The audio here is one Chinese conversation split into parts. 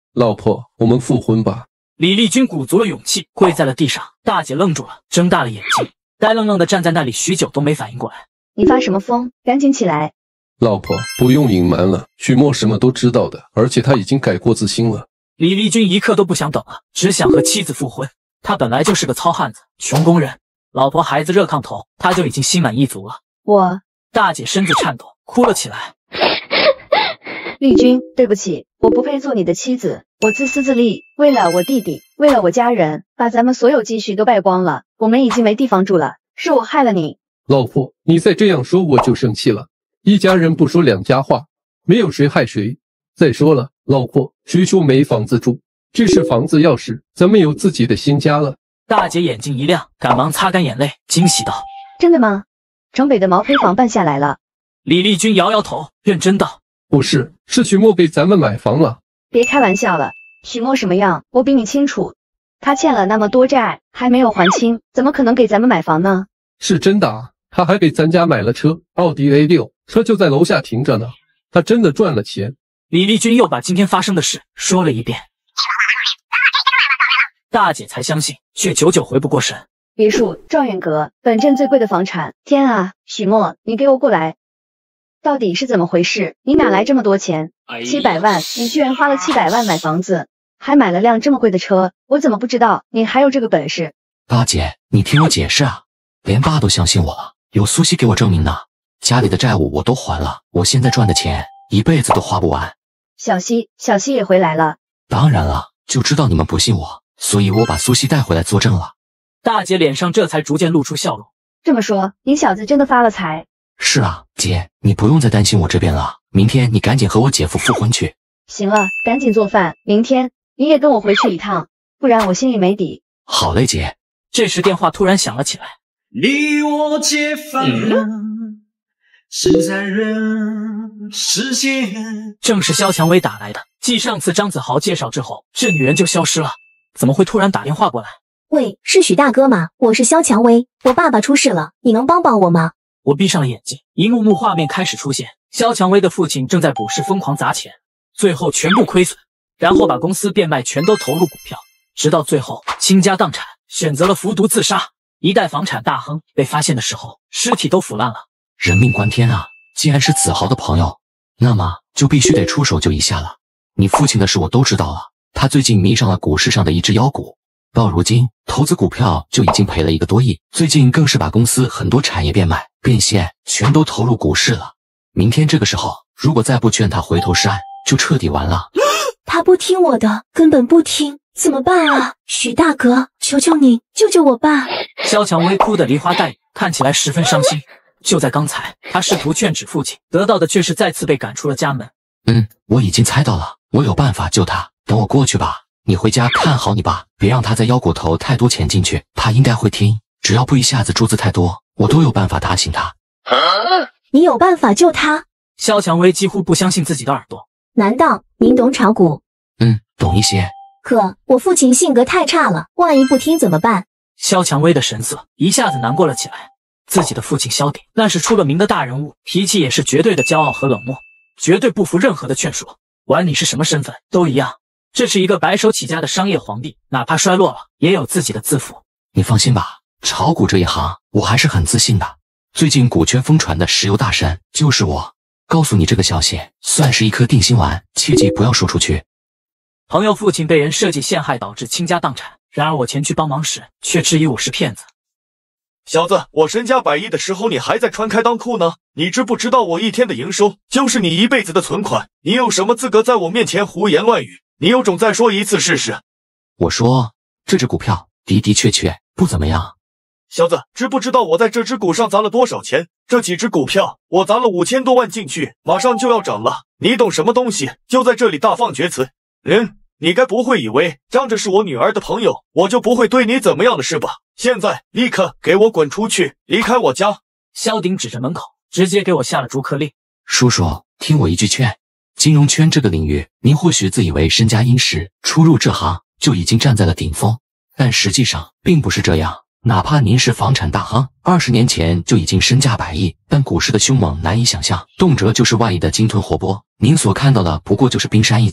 老婆，我们复婚吧。 李丽君鼓足了勇气，跪在了地上。大姐愣住了，睁大了眼睛，呆愣愣的站在那里，许久都没反应过来。 你发什么疯？赶紧起来！ 老婆，不用隐瞒了，许墨什么都知道的，而且他已经改过自新了。 李丽君一刻都不想等了，只想和妻子复婚。他本来就是个糙汉子，穷工人，老婆孩子热炕头，他就已经心满意足了。大姐身子颤抖，哭了起来。 丽君，对不起，我不配做你的妻子，我自私自利，为了我弟弟，为了我家人，把咱们所有积蓄都败光了，我们已经没地方住了，是我害了你。 老婆，你再这样说我就生气了。一家人不说两家话，没有谁害谁。再说了，老婆，谁说没房子住？这是房子钥匙，咱们有自己的新家了。 大姐眼睛一亮，赶忙擦干眼泪，惊喜道： 真的吗？城北的毛坯房办下来了。 李丽君摇摇头，认真道： 不是，是许墨给咱们买房了。 别开玩笑了，许墨什么样，我比你清楚。他欠了那么多债，还没有还清，怎么可能给咱们买房呢？ 是真的啊，他还给咱家买了车，奥迪 A6，车就在楼下停着呢。他真的赚了钱。 李丽君又把今天发生的事说了一遍，大姐才相信，却久久回不过神。 别墅、状元阁，本镇最贵的房产。天啊，许墨，你给我过来！到底是怎么回事？你哪来这么多钱？700万，你居然花了700万买房子，还买了辆这么贵的车，我怎么不知道你还有这个本事？ 大姐，你听我解释啊，连爸都相信我了，有苏西给我证明呢。家里的债务我都还了，我现在赚的钱一辈子都花不完。 小西也回来了。 当然了，就知道你们不信我，所以我把苏西带回来作证了。 大姐脸上这才逐渐露出笑容。 这么说，你小子真的发了财？ 是啊，姐，你不用再担心我这边了。明天你赶紧和我姐夫复婚去。 行了，赶紧做饭，明天你也跟我回去一趟，不然我心里没底。 好嘞，姐。 这时电话突然响了起来。 离我解放了，是在人世间。 正是肖蔷薇打来的。继上次张子豪介绍之后，这女人就消失了，怎么会突然打电话过来？ 喂，是许大哥吗？我是肖蔷薇，我爸爸出事了，你能帮帮我吗？ 我闭上了眼睛，一幕幕画面开始出现。肖蔷薇的父亲正在股市疯狂砸钱，最后全部亏损，然后把公司变卖，全都投入股票，直到最后倾家荡产，选择了服毒自杀。一代房产大亨被发现的时候，尸体都腐烂了。 人命关天啊！既然是子豪的朋友，那么就必须得出手救一下了。你父亲的事我都知道了，他最近迷上了股市上的一只妖股，到如今投资股票就已经赔了1个多亿，最近更是把公司很多产业变卖变现，全都投入股市了。明天这个时候，如果再不劝他回头是岸，就彻底完了。 他不听我的，根本不听，怎么办啊？许大哥，求求你救救我爸！ 肖蔷薇哭得梨花带雨，看起来十分伤心。就在刚才，他试图劝止父亲，得到的却是再次被赶出了家门。 我已经猜到了，我有办法救他，等我过去吧。你回家看好你爸，别让他在妖股投太多钱进去，他应该会听，只要不一下子注资太多，我都有办法打醒他。 你有办法救他？ 肖蔷薇几乎不相信自己的耳朵。 难道您懂炒股？ 懂一些。 可我父亲性格太差了，万一不听怎么办？ 肖蔷薇的神色一下子难过了起来。自己的父亲萧鼎那是出了名的大人物，脾气也是绝对的骄傲和冷漠，绝对不服任何的劝说，管你是什么身份都一样。这是一个白手起家的商业皇帝，哪怕衰落了，也有自己的自负。 你放心吧，炒股这一行我还是很自信的。最近股圈疯传的石油大神就是我。告诉你这个消息，算是一颗定心丸，切记不要说出去。 朋友父亲被人设计陷害，导致倾家荡产，然而我前去帮忙时，却质疑我是骗子。 小子，我身家100亿的时候，你还在穿开裆裤呢？你知不知道我一天的营收就是你一辈子的存款？你有什么资格在我面前胡言乱语？你有种再说一次试试。 我说这只股票的确不怎么样。 小子，知不知道我在这只股上砸了多少钱？这几只股票我砸了5000多万进去，马上就要涨了。你懂什么东西？就在这里大放厥词。你该不会以为张着是我女儿的朋友，我就不会对你怎么样的是吧？现在立刻给我滚出去，离开我家！ 萧鼎指着门口，直接给我下了逐客令。 叔叔，听我一句劝，金融圈这个领域，您或许自以为身家殷实，初入这行就已经站在了顶峰，但实际上并不是这样。哪怕您是房产大亨，20年前就已经身价100亿，但股市的凶猛难以想象，动辄就是万亿的鲸吞活剥。您所看到的不过就是冰山一角。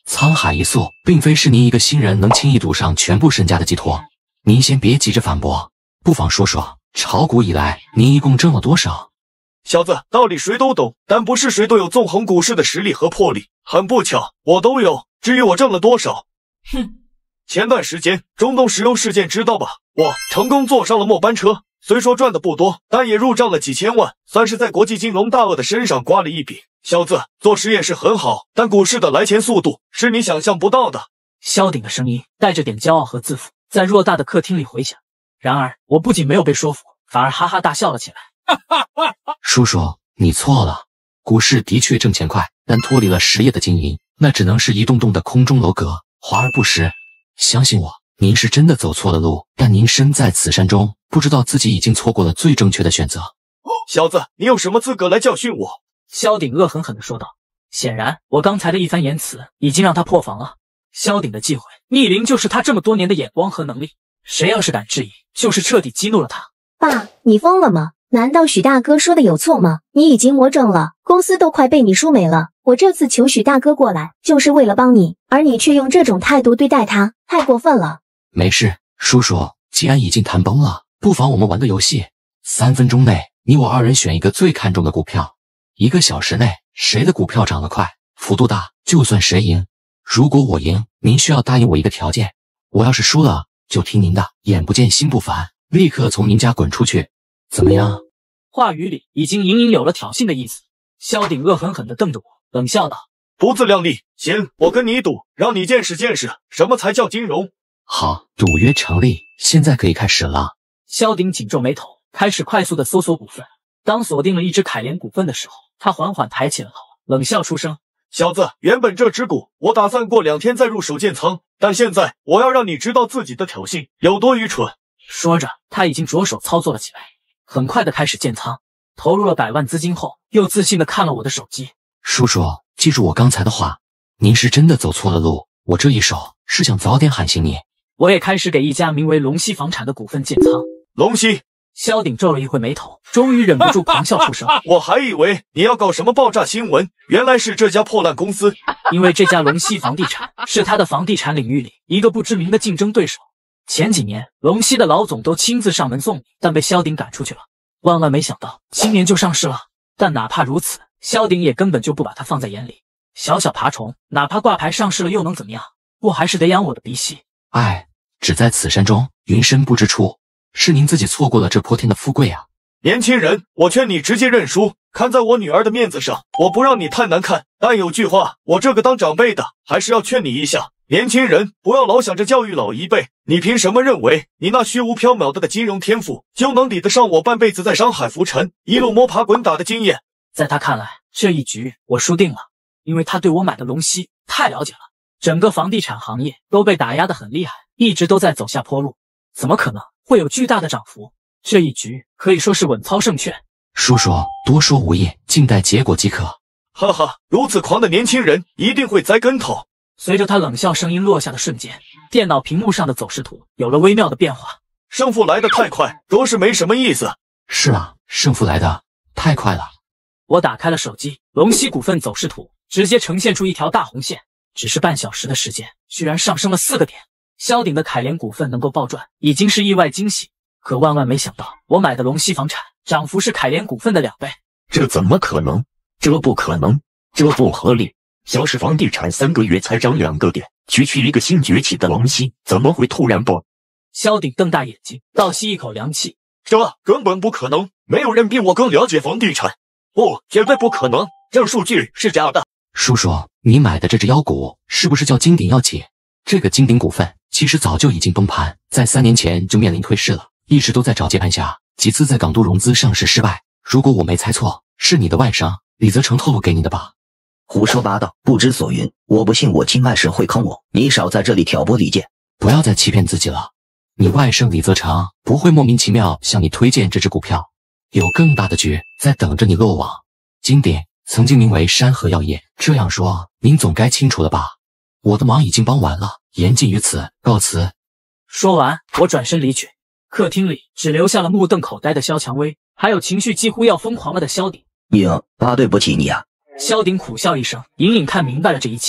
沧海一粟，并非是您一个新人能轻易赌上全部身家的寄托。您先别急着反驳，不妨说说，炒股以来您一共挣了多少？ 小子，道理谁都懂，但不是谁都有纵横股市的实力和魄力。很不巧，我都有。至于我挣了多少，前段时间中东石油事件知道吧？我成功坐上了末班车，虽说赚的不多，但也入账了几千万，算是在国际金融大鳄的身上刮了一笔。小子，做实业是很好，但股市的来钱速度是你想象不到的。 萧鼎的声音带着点骄傲和自负，在偌大的客厅里回响。然而，我不仅没有被说服，反而哈哈大笑了起来。 叔叔，你错了，股市的确挣钱快，但脱离了实业的经营，那只能是一栋栋的空中楼阁，华而不实。相信我，您是真的走错了路，但您身在此山中，不知道自己已经错过了最正确的选择。 小子，你有什么资格来教训我？ 萧鼎恶狠狠地说道。显然，我刚才的一番言辞已经让他破防了。萧鼎的忌讳，逆鳞就是他这么多年的眼光和能力。谁要是敢质疑，就是彻底激怒了他。 爸，你疯了吗？难道许大哥说的有错吗？你已经魔怔了，公司都快被你输没了。我这次求许大哥过来，就是为了帮你，而你却用这种态度对待他，太过分了。 没事，叔叔，既然已经谈崩了，不妨我们玩个游戏。3分钟内，你我2人选一个最看重的股票，1个小时内，谁的股票涨得快，幅度大，就算谁赢。如果我赢，您需要答应我一个条件，我要是输了，就听您的，眼不见心不烦，立刻从您家滚出去，怎么样？ 话语里已经隐隐有了挑衅的意思。萧鼎恶狠狠地瞪着我，冷笑道：“ 不自量力，行，我跟你赌，让你见识见识什么才叫金融。” 好，赌约成立，现在可以开始了。 萧鼎紧皱眉头，开始快速地搜索股份。当锁定了一只凯联股份的时候，他缓缓抬起了头，冷笑出声：“ 小子，原本这只股我打算过2天再入手建仓，但现在我要让你知道自己的挑衅有多愚蠢。” 说着，他已经着手操作了起来，很快的开始建仓。投入了100万资金后，又自信的看了我的手机。 叔叔，记住我刚才的话，您是真的走错了路，我这一手是想早点喊醒你。 我也开始给一家名为龙溪房产的股份建仓。 龙溪？ 萧鼎皱了一回眉头，终于忍不住狂笑出声。 我还以为你要搞什么爆炸新闻，原来是这家破烂公司。 因为这家龙溪房地产是他的房地产领域里一个不知名的竞争对手。前几年，龙溪的老总都亲自上门送礼，但被萧鼎赶出去了。万万没想到，今年就上市了。但哪怕如此，萧鼎也根本就不把它放在眼里。小小爬虫，哪怕挂牌上市了又能怎么样？不还是得养我的鼻息？ 哎，只在此山中，云深不知处，是您自己错过了这泼天的富贵啊！ 年轻人，我劝你直接认输，看在我女儿的面子上，我不让你太难看。但有句话，我这个当长辈的还是要劝你一下。年轻人，不要老想着教育老一辈，你凭什么认为你那虚无缥缈的金融天赋就能抵得上我半辈子在商海浮沉，一路摸爬滚打的经验？ 在他看来，这一局我输定了，因为他对我买的龙溪太了解了。整个房地产行业都被打压得很厉害，一直都在走下坡路，怎么可能会有巨大的涨幅？这一局可以说是稳操胜券。 叔叔，多说无益，静待结果即可。 哈哈，如此狂的年轻人一定会栽跟头。 随着他冷笑声音落下的瞬间，电脑屏幕上的走势图有了微妙的变化。 胜负来得太快，着实没什么意思。 是啊，胜负来得太快了。 我打开了手机，龙溪股份走势图直接呈现出一条大红线，只是半小时的时间，居然上升了4个点。萧鼎的凯联股份能够暴赚，已经是意外惊喜。可万万没想到，我买的龙溪房产涨幅是凯联股份的2倍。 这怎么可能？这不可能，这不合理。小市房地产3个月才涨2个点，区一个新崛起的龙溪，怎么会突然爆？ 萧鼎瞪大眼睛，倒吸一口凉气。 这根本不可能，没有人比我更了解房地产。不，绝对不可能，这数据是假的。 叔叔，你买的这只妖股是不是叫金鼎药企？这个金鼎股份其实早就已经崩盘，在3年前就面临退市了，一直都在找接盘侠，几次在港都融资上市失败。如果我没猜错，是你的外甥李泽成透露给你的吧？ 胡说八道，不知所云！我不信我亲外甥会坑我，你少在这里挑拨离间！ 不要再欺骗自己了，你外甥李泽成不会莫名其妙向你推荐这只股票，有更大的局在等着你落网。金鼎曾经名为山河药业，这样说您总该清楚了吧？我的忙已经帮完了，言尽于此，告辞。 说完，我转身离去。客厅里只留下了目瞪口呆的萧蔷薇，还有情绪几乎要疯狂了的萧鼎。 爸对不起你啊！ 萧鼎苦笑一声，隐隐看明白了这一切。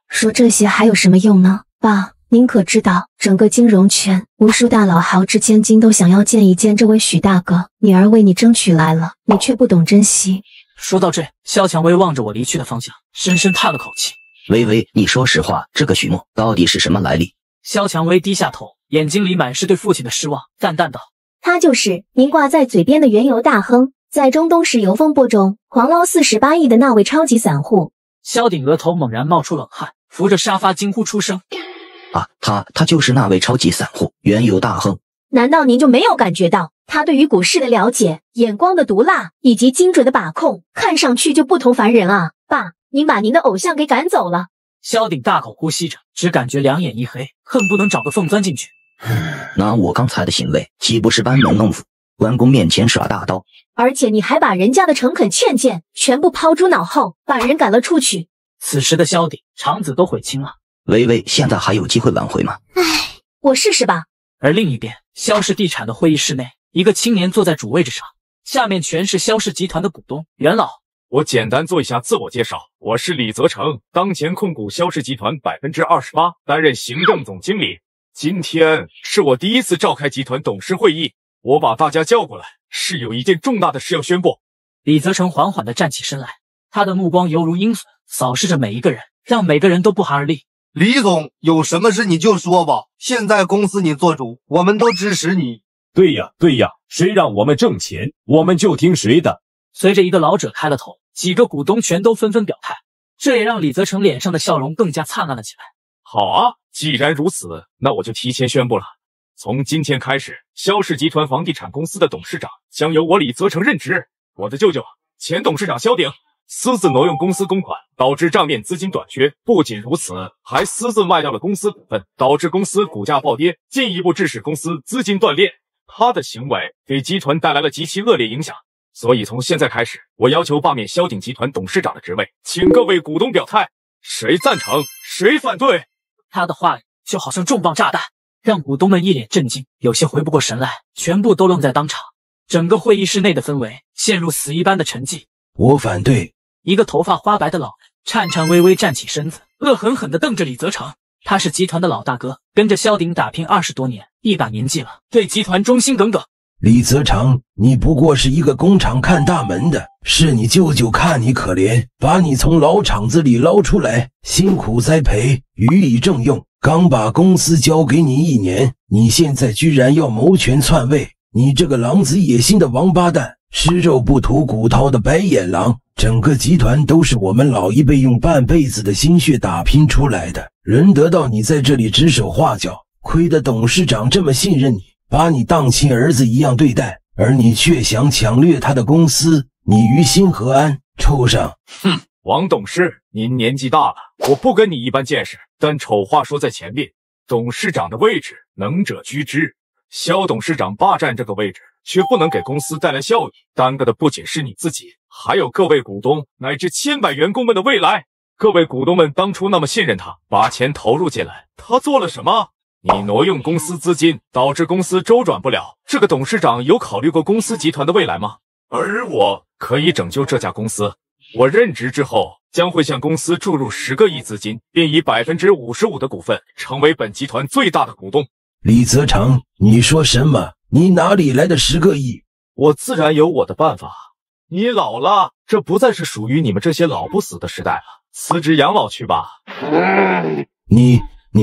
说这些还有什么用呢？爸，您可知道，整个金融圈无数大佬豪掷千金都想要见一见这位许大哥，女儿为你争取来了，你却不懂珍惜。 说到这，肖蔷薇望着我离去的方向，深深叹了口气。 微微，你说实话，这个许墨到底是什么来历？ 肖蔷薇低下头，眼睛里满是对父亲的失望，淡淡道： 他就是您挂在嘴边的原油大亨，在中东石油风波中狂捞48亿的那位超级散户。 萧鼎额头猛然冒出冷汗，扶着沙发惊呼出声： 啊，他就是那位超级散户，原油大亨。 难道您就没有感觉到他对于股市的了解、眼光的毒辣以及精准的把控，看上去就不同凡人啊？爸，您把您的偶像给赶走了。 萧鼎大口呼吸着，只感觉两眼一黑，恨不能找个缝钻进去。 那我刚才的行为岂不是班门弄斧，关公面前耍大刀？ 而且你还把人家的诚恳劝谏全部抛诸脑后，把人赶了出去。 此时的萧鼎肠子都悔青了。 微微，现在还有机会挽回吗？ 唉，我试试吧。 而另一边，萧氏地产的会议室内，一个青年坐在主位置上，下面全是萧氏集团的股东元老。 我简单做一下自我介绍，我是李泽成，当前控股萧氏集团28%，担任行政总经理。今天是我第一次召开集团董事会议，我把大家叫过来，是有一件重大的事要宣布。 李泽成缓缓地站起身来，他的目光犹如鹰隼，扫视着每一个人，让每个人都不寒而栗。 李总，有什么事你就说吧，现在公司你做主，我们都支持你。 对呀，谁让我们挣钱，我们就听谁的。 随着一个老者开了头，几个股东全都纷纷表态，这也让李泽成脸上的笑容更加灿烂了起来。 好啊，既然如此，那我就提前宣布了，从今天开始，萧氏集团房地产公司的董事长将由我李泽成任职。我的舅舅前董事长萧鼎私自挪用公司公款，导致账面资金短缺。不仅如此，还私自卖掉了公司股份，导致公司股价暴跌，进一步致使公司资金断裂。他的行为给集团带来了极其恶劣影响，所以从现在开始，我要求罢免萧鼎集团董事长的职位，请各位股东表态，谁赞成，谁反对。 他的话语就好像重磅炸弹，让股东们一脸震惊，有些回不过神来，全部都愣在当场。整个会议室内的氛围陷入死一般的沉寂。 我反对。 一个头发花白的老人颤颤巍巍站起身子，恶狠狠地瞪着李泽成。他是集团的老大哥，跟着萧鼎打拼20多年，一把年纪了，对集团忠心耿耿。 李泽成，你不过是一个工厂看大门的，是你舅舅看你可怜，把你从老厂子里捞出来，辛苦栽培，予以重用。刚把公司交给你1年，你现在居然要谋权篡位，你这个狼子野心的王八蛋，吃肉不吐骨头的白眼狼！整个集团都是我们老一辈用半辈子的心血打拼出来的，轮得到你在这里指手画脚，亏得董事长这么信任你，把你当亲儿子一样对待，而你却想抢掠他的公司，你于心何安？畜生！ 哼，王董事，您年纪大了，我不跟你一般见识，但丑话说在前面，董事长的位置能者居之，萧董事长霸占这个位置，却不能给公司带来效益，耽搁的不仅是你自己，还有各位股东乃至千百员工们的未来。各位股东们当初那么信任他，把钱投入进来，他做了什么？你挪用公司资金，导致公司周转不了，这个董事长有考虑过公司集团的未来吗？而我可以拯救这家公司，我任职之后将会向公司注入10个亿资金，并以55%的股份成为本集团最大的股东。 李泽成，你说什么？你哪里来的10个亿？ 我自然有我的办法。你老了，这不再是属于你们这些老不死的时代了，辞职养老去吧。 你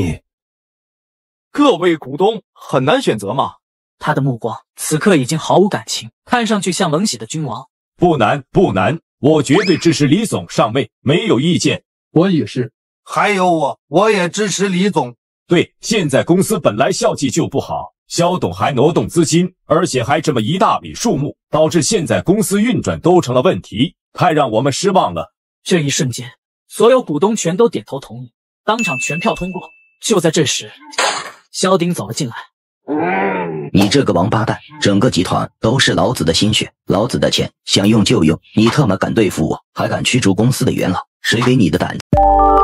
各位股东很难选择吗？ 他的目光此刻已经毫无感情，看上去像冷血的君王。 不难，我绝对支持李总上位，没有意见。 我也是。 还有我也支持李总。 对，现在公司本来效绩就不好，萧董还挪动资金，而且还这么一大笔数目，导致现在公司运转都成了问题，太让我们失望了。 这一瞬间，所有股东全都点头同意，当场全票通过。就在这时，萧鼎走了进来。 你这个王八蛋，整个集团都是老子的心血，老子的钱，想用就用，你特么敢对付我，还敢驱逐公司的元老，谁给你的胆子？